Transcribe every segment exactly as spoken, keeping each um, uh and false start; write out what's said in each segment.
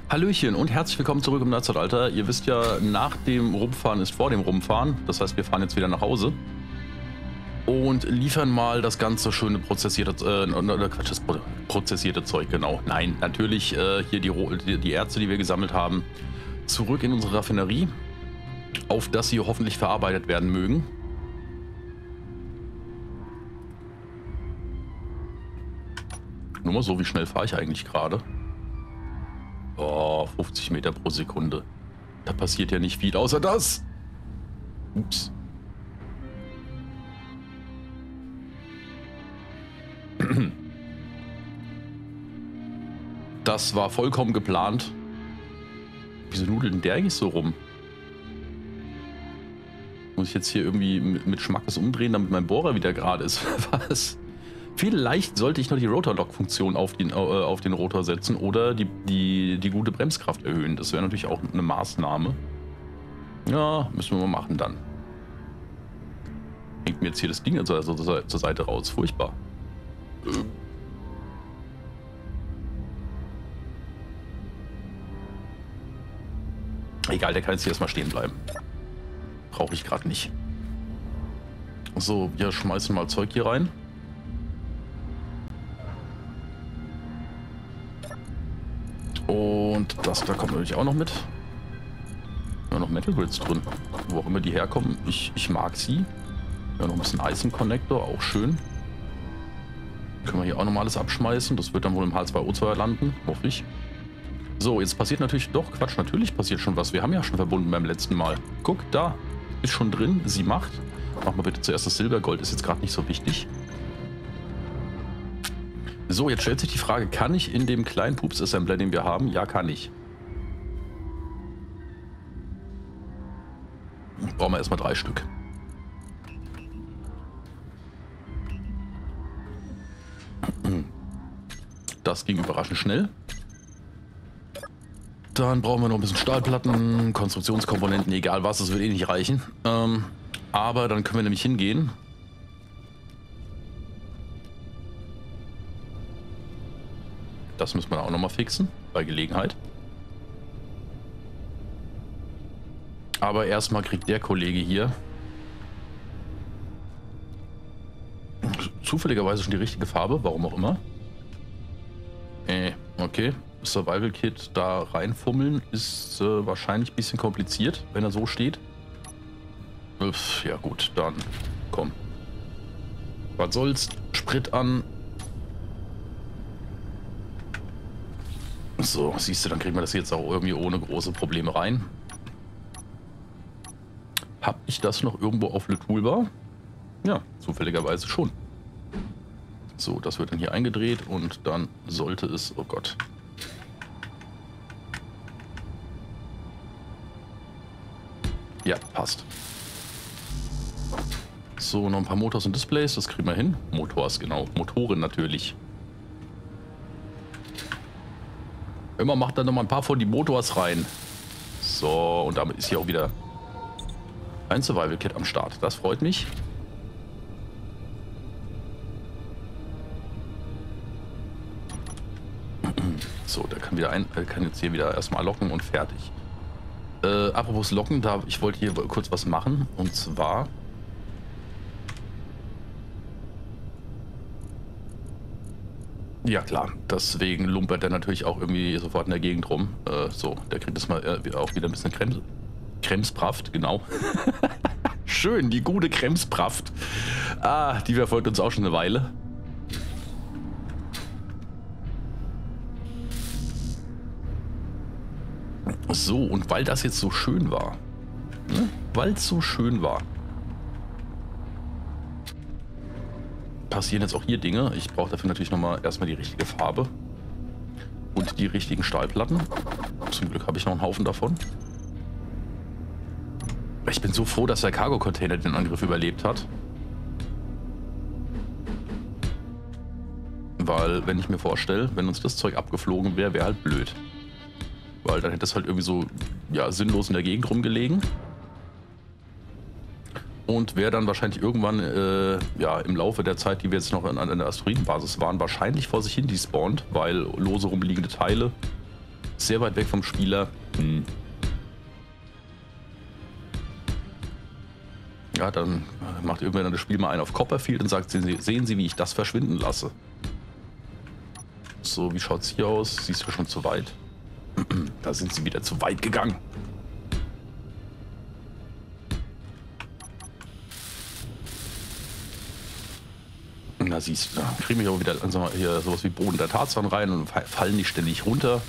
Hallöchen und herzlich willkommen zurück im Neuzeitalter. Ihr wisst ja, nach dem Rumfahren ist vor dem Rumfahren. Das heißt, wir fahren jetzt wieder nach Hause und liefern mal das ganze schöne prozessierte, äh, Quatsch, das prozessierte Zeug, genau. Nein, natürlich äh, hier die, die, die Erze, die wir gesammelt haben, zurück in unsere Raffinerie, auf dass sie hoffentlich verarbeitet werden mögen. Nur mal so, wie schnell fahre ich eigentlich gerade? Oh, fünfzig Meter pro Sekunde. Da passiert ja nicht viel, außer das. Ups. Das war vollkommen geplant. Wieso nudelt denn der eigentlich so rum? Muss ich jetzt hier irgendwie mit Schmackes umdrehen, damit mein Bohrer wieder gerade ist? Was? Vielleicht sollte ich noch die Rotor-Lock-Funktion auf den, äh, auf den Rotor setzen oder die, die, die gute Bremskraft erhöhen. Das wäre natürlich auch eine Maßnahme. Ja, müssen wir mal machen dann. Hängt mir jetzt hier das Ding also zur, zur Seite raus. Furchtbar. Egal, der kann jetzt hier erstmal stehen bleiben. Brauche ich gerade nicht. So, wir schmeißen mal Zeug hier rein. Und das da kommt natürlich auch noch mit. Ja, noch Metal Grids drin. Wo auch immer die herkommen. Ich, ich mag sie. Ja, noch ein bisschen Eis im Connector. Auch schön. Können wir hier auch noch alles abschmeißen. Das wird dann wohl im H zwei O zwei landen. Hoffe ich. So, jetzt passiert natürlich... Doch, Quatsch. Natürlich passiert schon was. Wir haben ja schon verbunden beim letzten Mal. Guck, da. Ist schon drin. Sie macht. Machen wir bitte zuerst das Silbergold. Ist jetzt gerade nicht so wichtig. So, jetzt stellt sich die Frage, kann ich in dem kleinen Pups-Assembler, den wir haben? Ja, kann ich. Brauchen wir erstmal drei Stück. Das ging überraschend schnell. Dann brauchen wir noch ein bisschen Stahlplatten, Konstruktionskomponenten, egal was, das wird eh nicht reichen. Ähm, aber dann können wir nämlich hingehen. Das müssen wir auch nochmal fixen, bei Gelegenheit. Aber erstmal kriegt der Kollege hier zufälligerweise schon die richtige Farbe, warum auch immer. Äh, okay. Survival Kit da reinfummeln ist äh, wahrscheinlich ein bisschen kompliziert, wenn er so steht. Uff, ja gut, dann komm. Was soll's? Sprit an. So, siehst du, dann kriegen wir das jetzt auch irgendwie ohne große Probleme rein. Hab ich das noch irgendwo auf Le Toolbar? Ja, zufälligerweise schon. So, das wird dann hier eingedreht und dann sollte es... Oh Gott. Ja, passt. So, noch ein paar Motors und Displays, das kriegen wir hin. Motors, genau. Motoren natürlich. Immer macht dann noch mal ein paar von die Motors rein. So, und damit ist hier auch wieder ein Survival Kit am Start. Das freut mich. So, der kann wieder ein, kann jetzt hier wieder erstmal locken und fertig. Äh, apropos locken, da ich wollte hier kurz was machen und zwar ja klar, deswegen lumpert er natürlich auch irgendwie sofort in der Gegend rum. Äh, so, der kriegt das mal äh, auch wieder ein bisschen Krems Kremspraft, genau. Schön, die gute Kremspraft. Ah, die verfolgt uns auch schon eine Weile. So, und weil das jetzt so schön war, ne? Weil es so schön war, passieren jetzt auch hier Dinge. Ich brauche dafür natürlich nochmal erstmal die richtige Farbe und die richtigen Stahlplatten. Zum Glück habe ich noch einen Haufen davon. Ich bin so froh, dass der Cargo-Container den Angriff überlebt hat. Weil, wenn ich mir vorstelle, wenn uns das Zeug abgeflogen wäre, wäre halt blöd. Weil dann hätte es halt irgendwie so ja, sinnlos in der Gegend rumgelegen. Und wäre dann wahrscheinlich irgendwann äh, ja, im Laufe der Zeit, die wir jetzt noch an, an der Asteroidenbasis waren, wahrscheinlich vor sich hin despawnt, weil lose rumliegende Teile Sehr weit weg vom Spieler. Hm. Ja, dann macht irgendwann das Spiel mal einen auf Copperfield und sagt, sehen Sie, sehen Sie, wie ich das verschwinden lasse. So, wie schaut es hier aus? Siehst du schon zu weit? Da sind sie wieder zu weit gegangen. Na siehst du, da kriegen wir aber wieder also hier sowas wie Boden der Tatsachen rein und fallen nicht ständig runter.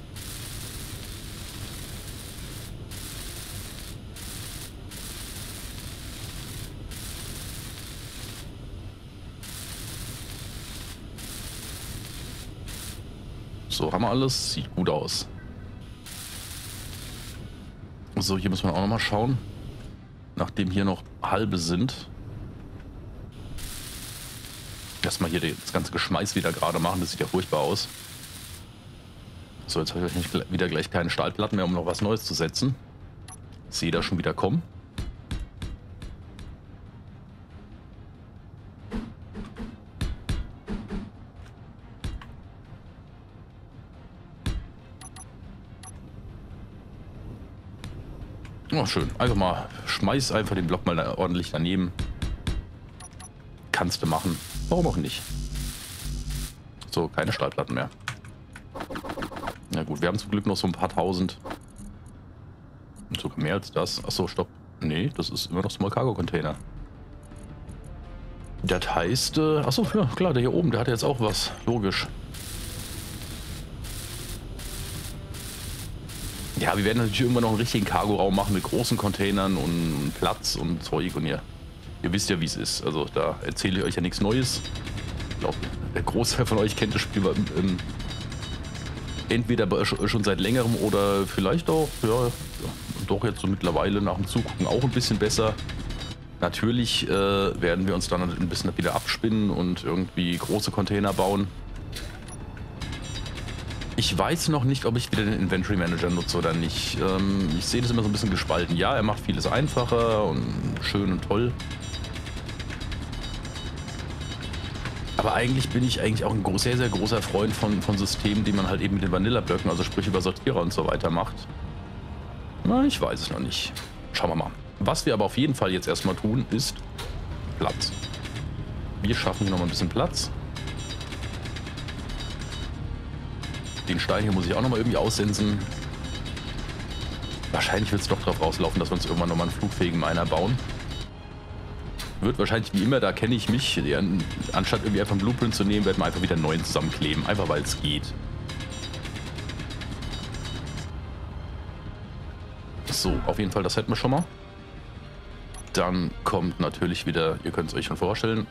So, haben wir alles. Sieht gut aus. So, hier müssen wir auch noch mal schauen. Nachdem hier noch halbe sind. Erstmal hier das ganze Geschmeiß wieder gerade machen. Das sieht ja furchtbar aus. So, jetzt habe ich nicht wieder gleich keine Stahlplatten mehr, um noch was Neues zu setzen. Ich sehe da schon wieder kommen. Oh, schön. Einfach mal, schmeiß einfach den Block mal da ordentlich daneben. Kannst du machen. Warum auch nicht? So, keine Stahlplatten mehr. Na gut, wir haben zum Glück noch so ein paar tausend. Und sogar mehr als das. Achso, stopp. Nee, das ist immer noch Small Cargo Container. Das heißt, äh, achso, ja klar, der hier oben, der hat jetzt auch was. Logisch. Ja, wir werden natürlich irgendwann noch einen richtigen Cargo-Raum machen mit großen Containern und Platz und Zeug und ihr, ihr wisst ja, wie es ist. Also da erzähle ich euch ja nichts Neues. Ich glaube, der Großteil von euch kennt das Spiel ähm, entweder schon seit längerem oder vielleicht auch, ja, doch jetzt so mittlerweile nach dem Zugucken auch ein bisschen besser. Natürlich äh, werden wir uns dann ein bisschen wieder abspinnen und irgendwie große Container bauen. Ich weiß noch nicht, ob ich wieder den Inventory Manager nutze oder nicht. Ähm, ich sehe das immer so ein bisschen gespalten. Ja, er macht vieles einfacher und schön und toll. Aber eigentlich bin ich eigentlich auch ein sehr, sehr großer Freund von, von Systemen, die man halt eben mit den Vanilla-Blöcken, also sprich über Sortierer und so weiter macht. Na, ich weiß es noch nicht. Schauen wir mal. Was wir aber auf jeden Fall jetzt erstmal tun, ist Platz. Wir schaffen hier noch mal ein bisschen Platz. Den Stein hier muss ich auch noch mal irgendwie aussensen. Wahrscheinlich wird es doch darauf rauslaufen, dass wir uns irgendwann noch mal einen flugfähigen Miner bauen. Wird wahrscheinlich wie immer, da kenne ich mich. Anstatt irgendwie einfach einen Blueprint zu nehmen, werden wir einfach wieder einen neuen zusammenkleben. Einfach weil es geht. So, auf jeden Fall, das hätten wir schon mal. Dann kommt natürlich wieder, ihr könnt es euch schon vorstellen,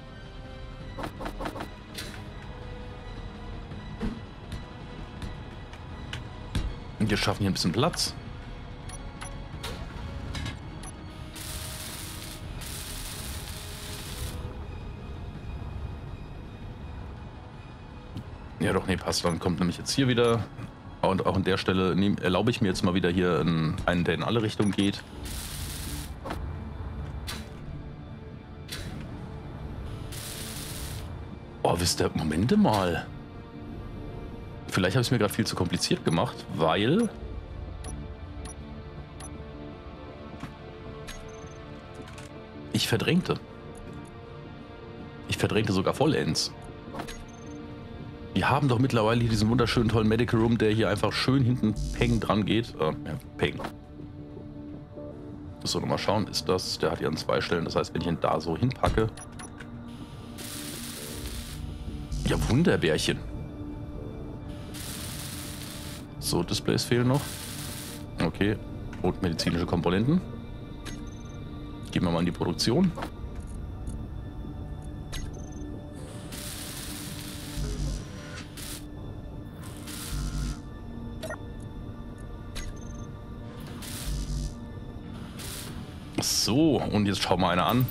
wir schaffen hier ein bisschen Platz. Ja doch, nee, passt. Dann kommt nämlich jetzt hier wieder. Und auch an der Stelle nehm, erlaube ich mir jetzt mal wieder hier einen, einen, der in alle Richtungen geht. Oh, wisst ihr, Momente mal. Vielleicht habe ich es mir gerade viel zu kompliziert gemacht, weil ich verdrängte. Ich verdrängte sogar vollends. Wir haben doch mittlerweile hier diesen wunderschönen tollen Medical Room, der hier einfach schön hinten Peng dran geht. Äh, ja, Peng. So, nochmal schauen, ist das, der hat hier an zwei Stellen, das heißt, wenn ich ihn da so hinpacke. Ja, Wunderbärchen. So, Displays fehlen noch. Okay, und medizinische Komponenten. Gehen wir mal in die Produktion. So, und jetzt schauen wir einer an.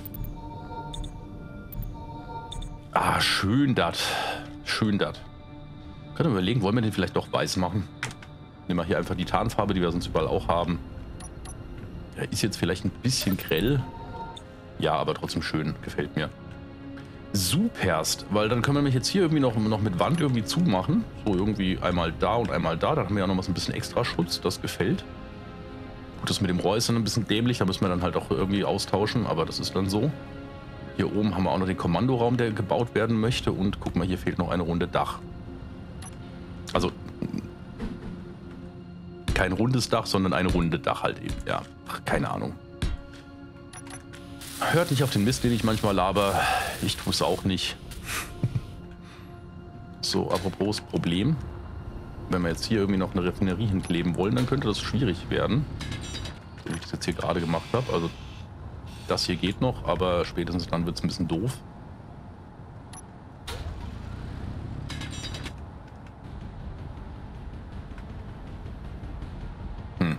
Ah, schön dat. Schön dat. Können wir überlegen, wollen wir den vielleicht doch weiß machen? Nehmen wir hier einfach die Tarnfarbe, die wir sonst überall auch haben. Ja, ist jetzt vielleicht ein bisschen grell. Ja, aber trotzdem schön. Gefällt mir. Superst, weil dann können wir mich jetzt hier irgendwie noch, noch mit Wand irgendwie zumachen. So irgendwie einmal da und einmal da. Dann haben wir ja noch mal so ein bisschen extra Schutz. Das gefällt. Gut, das mit dem Rohr ist dann ein bisschen dämlich. Da müssen wir dann halt auch irgendwie austauschen. Aber das ist dann so. Hier oben haben wir auch noch den Kommandoraum, der gebaut werden möchte. Und guck mal, hier fehlt noch eine Runde Dach. Also kein rundes Dach, sondern eine runde Dach halt eben. Ja, ach, keine Ahnung. Hört nicht auf den Mist, den ich manchmal laber. Ich tue es auch nicht. So, apropos Problem. Wenn wir jetzt hier irgendwie noch eine Raffinerie hinkleben wollen, dann könnte das schwierig werden. So wie ich das jetzt hier gerade gemacht habe. Also das hier geht noch, aber spätestens dann wird es ein bisschen doof. Hm.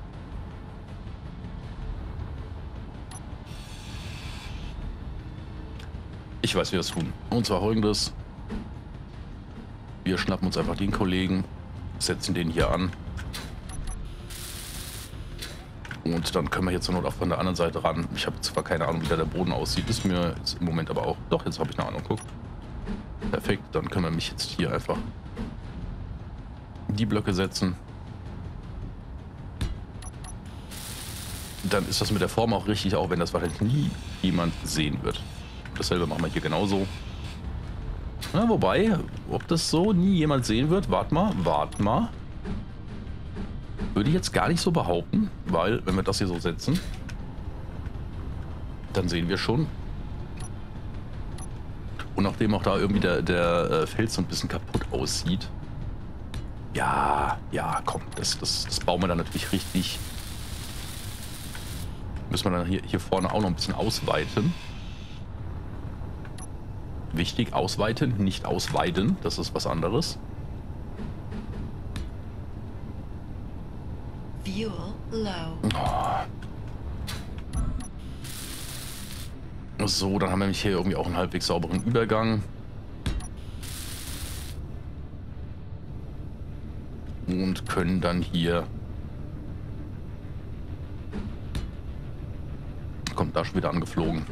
Ich weiß, wie wir das tun. Und zwar folgendes. Wir schnappen uns einfach den Kollegen, setzen den hier an. Und dann können wir jetzt zur Not auch von der anderen Seite ran. Ich habe zwar keine Ahnung, wie da der Boden aussieht. Ist mir jetzt im Moment aber auch... Doch, jetzt habe ich eine Ahnung. Guck. Perfekt, dann können wir mich jetzt hier einfach die Blöcke setzen. Dann ist das mit der Form auch richtig, auch wenn das wahrscheinlich nie jemand sehen wird. Dasselbe machen wir hier genauso. Na, wobei, ob das so nie jemand sehen wird, wart mal, wart mal. Würde ich jetzt gar nicht so behaupten, weil wenn wir das hier so setzen, dann sehen wir schon. Und nachdem auch da irgendwie der, der Fels so ein bisschen kaputt aussieht. Ja, ja, komm, das, das, das bauen wir dann natürlich richtig. Müssen wir dann hier, hier vorne auch noch ein bisschen ausweiten. Wichtig, ausweiten, nicht ausweiden. Das ist was anderes. Fuel low. Oh. So, dann haben wir nämlich hier irgendwie auch einen halbwegs sauberen Übergang. Und können dann hier... Kommt da schon wieder angeflogen.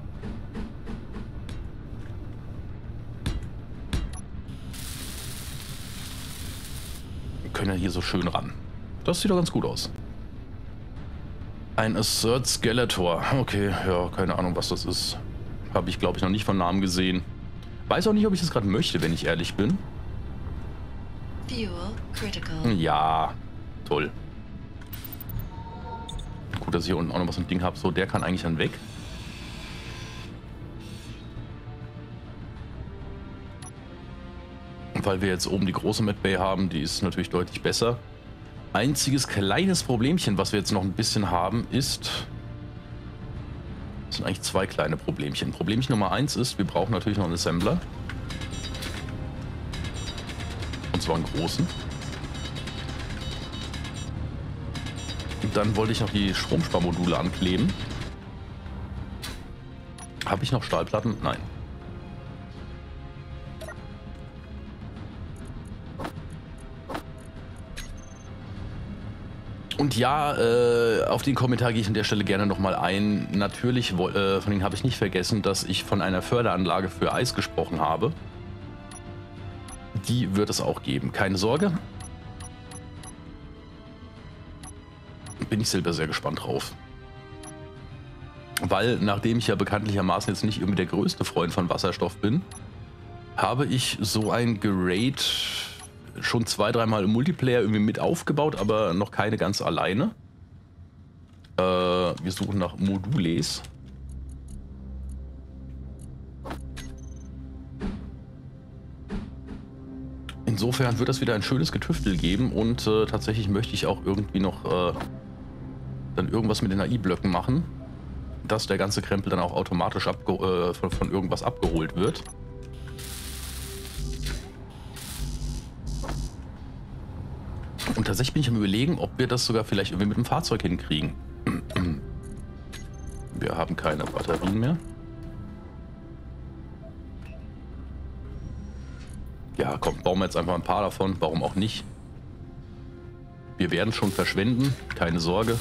Wir können ja hier so schön ran. Das sieht doch ganz gut aus. Ein Assert Skeletor. Okay, ja, keine Ahnung, was das ist. Habe ich, glaube ich, noch nicht von Namen gesehen. Weiß auch nicht, ob ich das gerade möchte, wenn ich ehrlich bin. Fuel critical. Ja, toll. Gut, dass ich hier unten auch noch was ein Ding habe. So, der kann eigentlich dann weg. Weil wir jetzt oben die große Medbay haben, die ist natürlich deutlich besser. Einziges kleines Problemchen, was wir jetzt noch ein bisschen haben, ist... Das sind eigentlich zwei kleine Problemchen. Problemchen Nummer eins ist, wir brauchen natürlich noch einen Assembler. Und zwar einen großen. Und dann wollte ich noch die Stromsparmodule ankleben. Habe ich noch Stahlplatten? Nein. Und ja, äh, auf den Kommentar gehe ich an der Stelle gerne nochmal ein. Natürlich, äh, von denen habe ich nicht vergessen, dass ich von einer Förderanlage für Eis gesprochen habe. Die wird es auch geben. Keine Sorge. Bin ich selber sehr gespannt drauf. Weil, nachdem ich ja bekanntlichermaßen jetzt nicht irgendwie der größte Freund von Wasserstoff bin, habe ich so ein Gerät schon zwei, dreimal im Multiplayer irgendwie mit aufgebaut, aber noch keine ganz alleine. Äh, wir suchen nach Modules. Insofern wird das wieder ein schönes Getüftel geben und äh, tatsächlich möchte ich auch irgendwie noch äh, dann irgendwas mit den A I-Blöcken machen, dass der ganze Krempel dann auch automatisch abge äh, von, von irgendwas abgeholt wird. Und tatsächlich bin ich am Überlegen, ob wir das sogar vielleicht irgendwie mit dem Fahrzeug hinkriegen. Wir haben keine Batterien mehr. Ja, komm, bauen wir jetzt einfach ein paar davon. Warum auch nicht? Wir werden schon verschwenden, keine Sorge.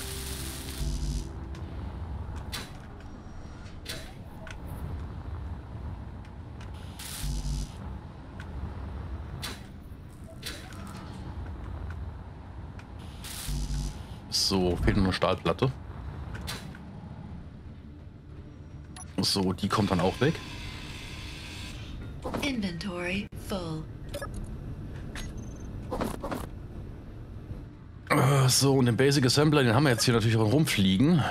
So, fehlt nur eine Stahlplatte. So, die kommt dann auch weg. Inventory full. Äh, so, und den Basic Assembler, den haben wir jetzt hier natürlich auch rumfliegen.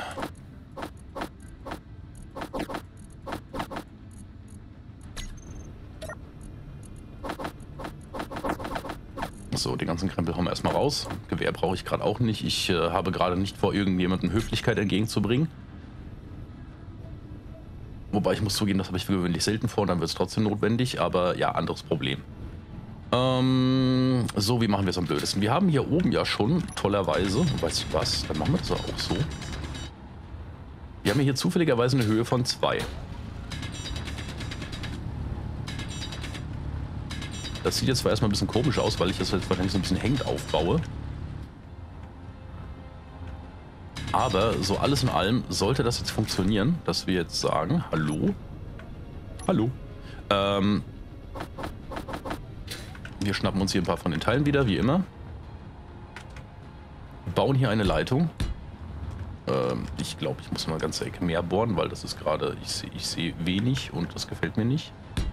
So, den ganzen Krempel haben wir erstmal raus. Gewehr brauche ich gerade auch nicht. Ich äh, habe gerade nicht vor, irgendjemandem Höflichkeit entgegenzubringen. Wobei ich muss zugeben, das habe ich für gewöhnlich selten vor, dann wird es trotzdem notwendig. Aber ja, anderes Problem. Ähm, so, wie machen wir es am blödesten? Wir haben hier oben ja schon, tollerweise, weißt du was, dann machen wir das auch so. Wir haben hier zufälligerweise eine Höhe von zwei. Das sieht jetzt zwar erstmal ein bisschen komisch aus, weil ich das jetzt wahrscheinlich so ein bisschen hängend aufbaue. Aber so alles in allem sollte das jetzt funktionieren, dass wir jetzt sagen, hallo, hallo. Ähm, wir schnappen uns hier ein paar von den Teilen wieder, wie immer. Bauen hier eine Leitung. Ähm, ich glaube, ich muss mal ganz Ecke mehr bohren, weil das ist gerade, ich sehe ich sehe wenig und das gefällt mir nicht.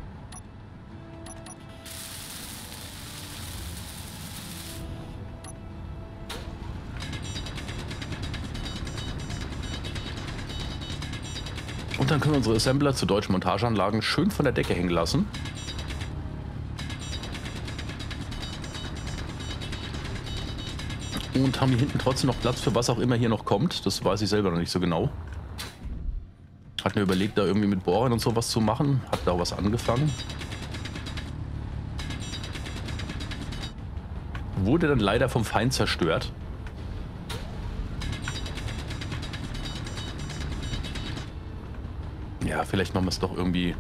Und dann können wir unsere Assembler zu deutschen Montageanlagen schön von der Decke hängen lassen. Und haben hier hinten trotzdem noch Platz für was auch immer hier noch kommt. Das weiß ich selber noch nicht so genau. Hat mir überlegt, da irgendwie mit Bohrern und sowas zu machen. Hat da was angefangen. Wurde dann leider vom Feind zerstört. Ja, vielleicht machen wir es doch irgendwie...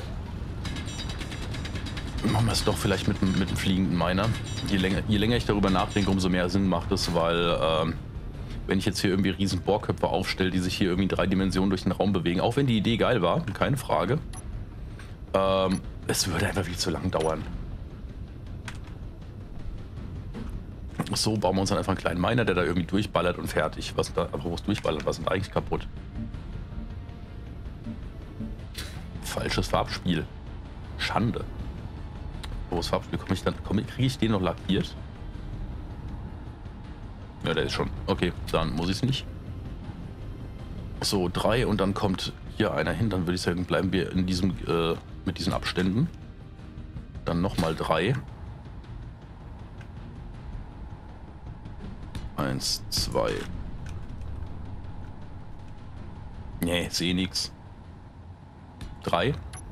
Machen wir es doch vielleicht mit, mit einem fliegenden Miner. Je länger, je länger ich darüber nachdenke, umso mehr Sinn macht es, weil ähm, wenn ich jetzt hier irgendwie riesen Bohrköpfe aufstelle, die sich hier irgendwie in drei Dimensionen durch den Raum bewegen, auch wenn die Idee geil war, keine Frage, ähm, es würde einfach viel zu lang dauern. So bauen wir uns dann einfach einen kleinen Miner, der da irgendwie durchballert und fertig. Was da, aber wo es durchballert, was ist denn eigentlich kaputt? Falsches Farbspiel. Schande. Wo ist Farbspiel? Komme ich dann, komm, kriege ich den noch lackiert? Ja, der ist schon. Okay, dann muss ich es nicht. So, drei und dann kommt hier einer hin. Dann würde ich sagen, bleiben wir in diesem, äh, mit diesen Abständen. Dann nochmal drei. Eins, zwei. Nee, sehe nix. Drei.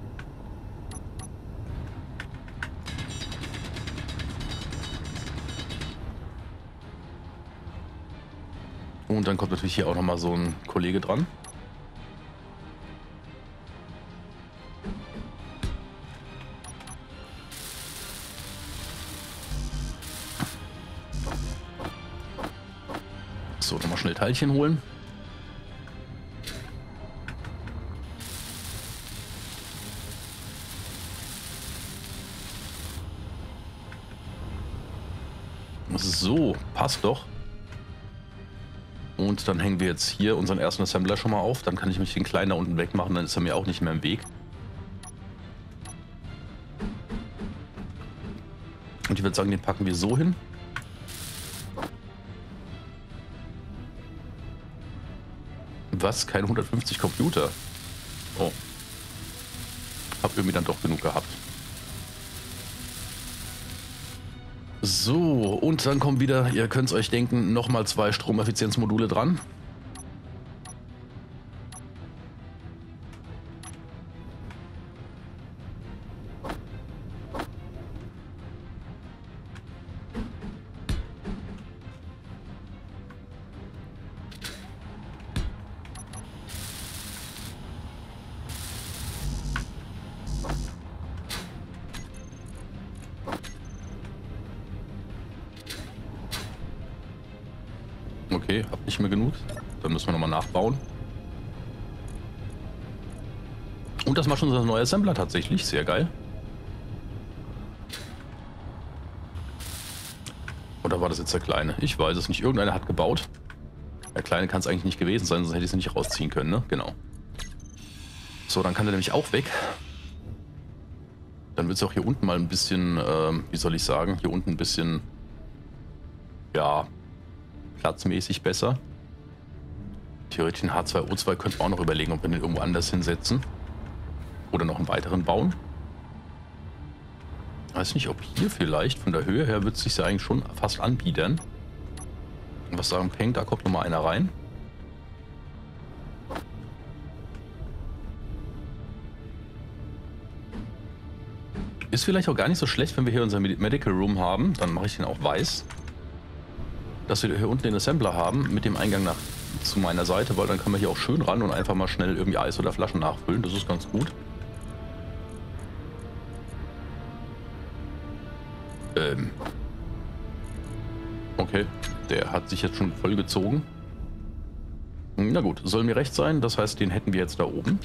Und dann kommt natürlich hier auch noch mal so ein Kollege dran. So, nochmal schnell Teilchen holen. So, passt doch. Und dann hängen wir jetzt hier unseren ersten Assembler schon mal auf. Dann kann ich mich den kleinen da unten wegmachen, dann ist er mir auch nicht mehr im Weg. Und ich würde sagen, den packen wir so hin. Was? Keine hundertfünfzig Computer? Oh. Hab irgendwie dann doch genug gehabt. So, und dann kommen wieder, ihr könnt es euch denken, nochmal zwei Stromeffizienzmodule dran. Okay, hab nicht mehr genug. Dann müssen wir nochmal nachbauen. Und das macht schon unser neuer Assembler tatsächlich. Sehr geil. Oder war das jetzt der kleine? Ich weiß es nicht. Irgendeiner hat gebaut. Der Kleine kann es eigentlich nicht gewesen sein, sonst hätte ich es nicht rausziehen können, ne? Genau. So, dann kann der nämlich auch weg. Dann wird es auch hier unten mal ein bisschen, ähm, wie soll ich sagen, hier unten ein bisschen, ja, platzmäßig besser. Theoretisch den H zwei O zwei könnten wir auch noch überlegen, ob wir den irgendwo anders hinsetzen. Oder noch einen weiteren bauen. Weiß nicht, ob hier vielleicht, von der Höhe her, wird es sich ja eigentlich schon fast anbieten. Und was sagen Peng, da kommt nochmal einer rein. Ist vielleicht auch gar nicht so schlecht, wenn wir hier unser Medical Room haben. Dann mache ich den auch weiß. Dass wir hier unten den Assembler haben, mit dem Eingang nach zu meiner Seite, weil dann können wir hier auch schön ran und einfach mal schnell irgendwie Eis oder Flaschen nachfüllen. Das ist ganz gut. Ähm. Okay, der hat sich jetzt schon vollgezogen. Na gut, soll mir recht sein. Das heißt, den hätten wir jetzt da oben.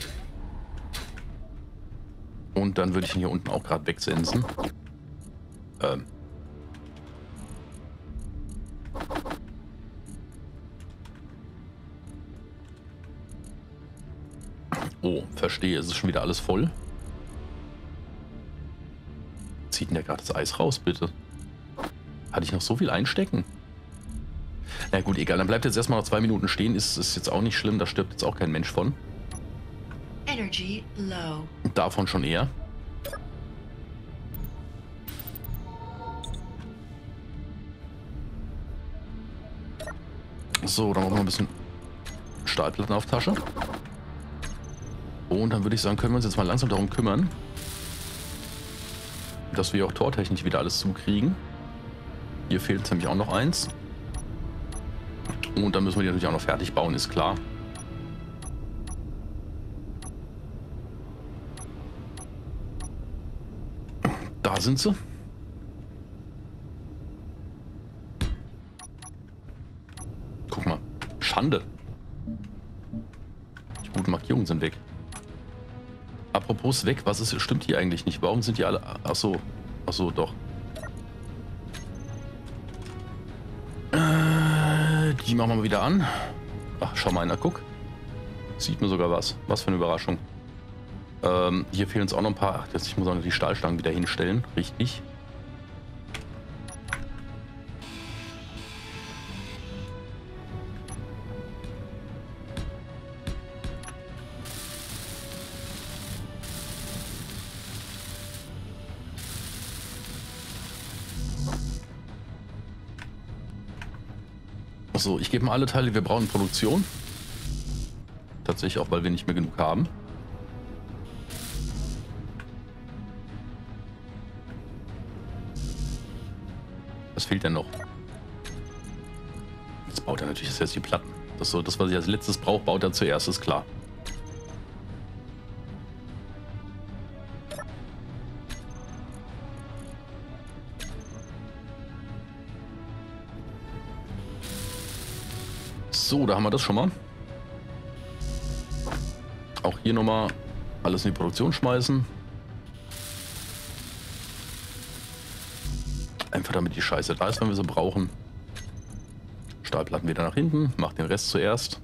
Und dann würde ich ihn hier unten auch gerade wegsensen. Ähm. Oh, verstehe. Es ist schon wieder alles voll. Zieht denn der gerade das Eis raus, bitte? Hatte ich noch so viel einstecken? Na gut, egal. Dann bleibt jetzt erstmal noch zwei Minuten stehen. Ist, ist jetzt auch nicht schlimm. Da stirbt jetzt auch kein Mensch von. Energy low. Davon schon eher. So, dann machen wir ein bisschen Stahlplatten auf Tasche. Und dann würde ich sagen, können wir uns jetzt mal langsam darum kümmern, dass wir auch tortechnisch wieder alles zukriegen. Hier fehlt nämlich auch noch eins. Und dann müssen wir die natürlich auch noch fertig bauen, ist klar. Da sind sie. Guck mal. Schande. Die guten Markierungen sind weg. Apropos weg, was ist, stimmt hier eigentlich nicht? Warum sind die alle... Achso, achso, doch. Äh, die machen wir mal wieder an. Ach, schau mal einer, guck. Sieht mir sogar was. Was für eine Überraschung. Ähm, hier fehlen uns auch noch ein paar... Ach, jetzt, ich muss auch noch die Stahlstangen wieder hinstellen. Richtig. So, ich gebe mal alle Teile, wir brauchen Produktion. Tatsächlich auch, weil wir nicht mehr genug haben. Was fehlt denn noch? Jetzt baut er natürlich jetzt die Platten. Das ist so das, was ich als letztes brauche, baut er zuerst, ist klar. So, da haben wir das schon mal. Auch hier nochmal alles in die Produktion schmeißen. Einfach damit die Scheiße da ist, wenn wir sie brauchen. Stahlplatten wieder nach hinten, macht den Rest zuerst.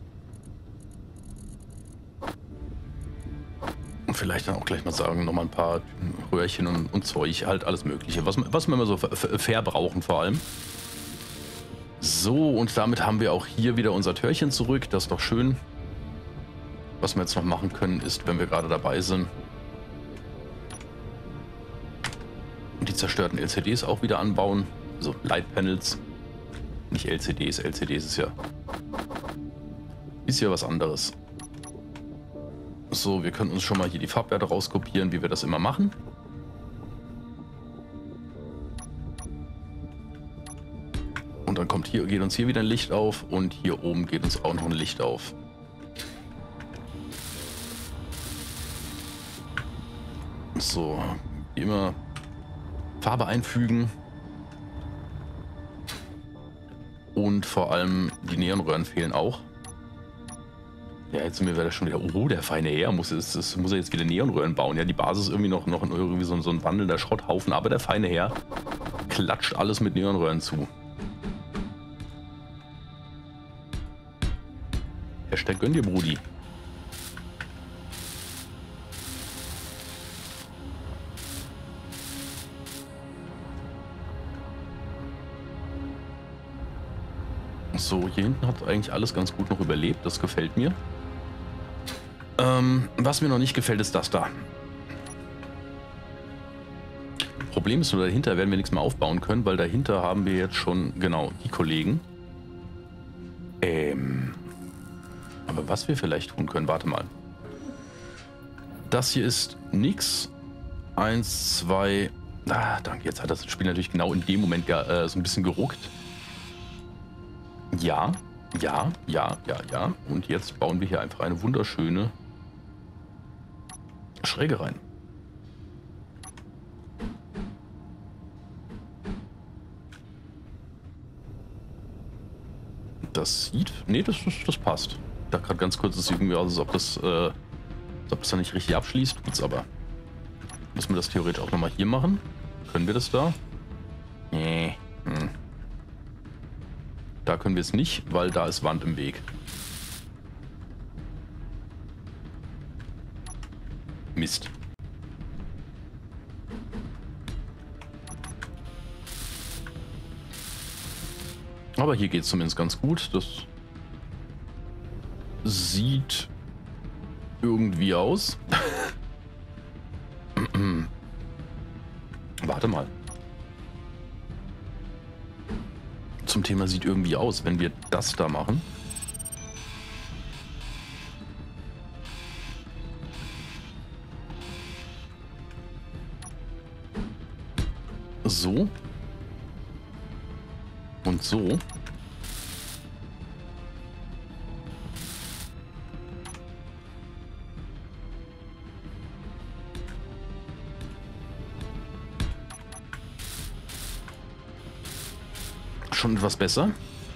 Und vielleicht dann auch gleich mal sagen, nochmal ein paar Röhrchen und, und Zeug, halt alles Mögliche. Was, was wir immer so fair brauchen vor allem. So, und damit haben wir auch hier wieder unser Türchen zurück. Das ist doch schön. Was wir jetzt noch machen können, ist, wenn wir gerade dabei sind, die zerstörten L C Ds auch wieder anbauen. Also Light Panels. Nicht L C Ds. L C Ds ist ja, ist ja was anderes. So, wir können uns schon mal hier die Farbwerte rauskopieren, wie wir das immer machen. Und dann kommt hier, geht uns hier wieder ein Licht auf und hier oben geht uns auch noch ein Licht auf. So, wie immer Farbe einfügen. Und vor allem die Neonröhren fehlen auch. Ja, jetzt sind wir wieder schon wieder, oh, der feine Herr, muss, ist, ist, muss er jetzt wieder Neonröhren bauen. Ja, die Basis ist irgendwie noch, noch irgendwie so, so ein wandelnder Schrotthaufen, aber der feine Herr klatscht alles mit Neonröhren zu. Hashtag gönn dir, Brudi. So, hier hinten hat eigentlich alles ganz gut noch überlebt. Das gefällt mir. Ähm, was mir noch nicht gefällt, ist das da. Problem ist nur, dahinter werden wir nichts mehr aufbauen können, weil dahinter haben wir jetzt schon, genau, die Kollegen. Ähm, aber was wir vielleicht tun können, warte mal. Das hier ist nix. Eins, zwei, ah, danke, jetzt hat das Spiel natürlich genau in dem Moment äh, so ein bisschen geruckt. Ja, ja, ja, ja, ja. Und jetzt bauen wir hier einfach eine wunderschöne Schräge rein. Das sieht... Nee, das, das, das passt. Ich dachte gerade ganz kurz, es sieht irgendwie aus, als ob das, äh, als ob das da nicht richtig abschließt. Tut's aber. Müssen wir das theoretisch auch nochmal hier machen? Können wir das da? Nee. Hm. Da können wir es nicht, weil da ist Wand im Weg. Mist. Aber hier geht es zumindest ganz gut. Das sieht irgendwie aus. Warte mal. Zum Thema sieht irgendwie aus, wenn wir das da machen. So. Und so. Schon etwas besser.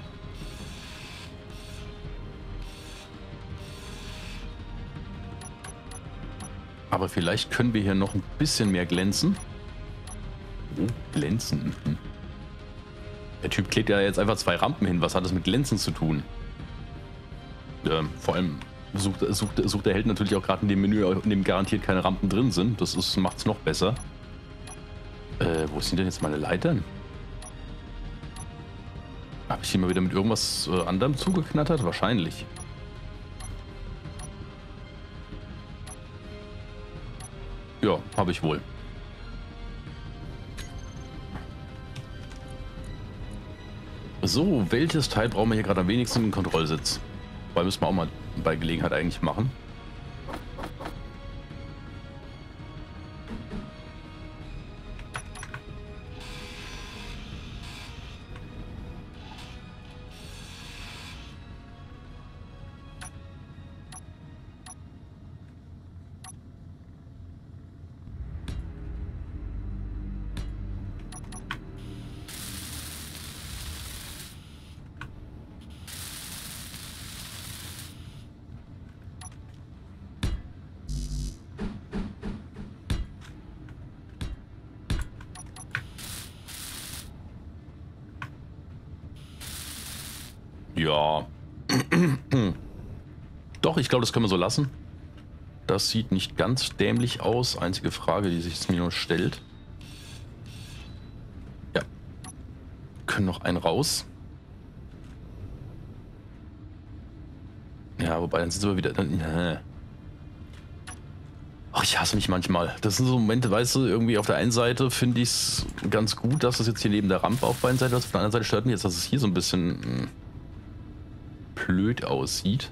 Aber vielleicht können wir hier noch ein bisschen mehr glänzen. Oh, glänzen. Mhm. Der Typ klebt ja jetzt einfach zwei Rampen hin. Was hat das mit Glänzen zu tun? Ähm, vor allem sucht, sucht, sucht der Held natürlich auch gerade in dem Menü, in dem garantiert keine Rampen drin sind. Das macht es noch besser. Äh, wo sind denn jetzt meine Leitern? Habe ich hier mal wieder mit irgendwas äh, anderem zugeknattert? Wahrscheinlich. Ja, habe ich wohl. So, welches Teil brauchen wir hier gerade am wenigsten? Den Kontrollsitz. Weil müssen wir auch mal bei Gelegenheit eigentlich machen. Ja. Doch, ich glaube, das können wir so lassen. Das sieht nicht ganz dämlich aus. Einzige Frage, die sich jetzt mir noch stellt. Ja. Können noch einen raus. Ja, wobei, dann sind wir wieder... Dann, ach, ich hasse mich manchmal. Das sind so Momente, weißt du, irgendwie auf der einen Seite finde ich es ganz gut, dass das jetzt hier neben der Rampe auf beiden Seiten ist. Auf der anderen Seite stört mich jetzt, dass es hier so ein bisschen... blöd aussieht.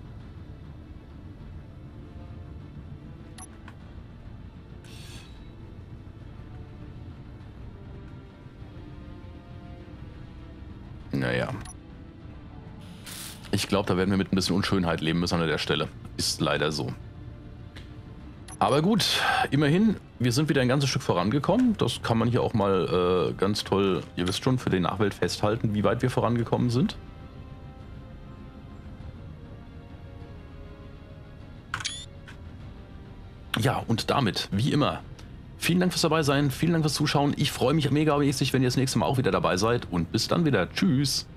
Naja. Ich glaube, da werden wir mit ein bisschen Unschönheit leben müssen an der Stelle. Ist leider so. Aber gut, immerhin, wir sind wieder ein ganzes Stück vorangekommen. Das kann man hier auch mal äh, ganz toll, ihr wisst schon, für die Nachwelt festhalten, wie weit wir vorangekommen sind. Ja, und damit, wie immer, vielen Dank fürs dabei sein, vielen Dank fürs Zuschauen. Ich freue mich mega mäßig, wenn ihr das nächste Mal auch wieder dabei seid. Und bis dann wieder. Tschüss.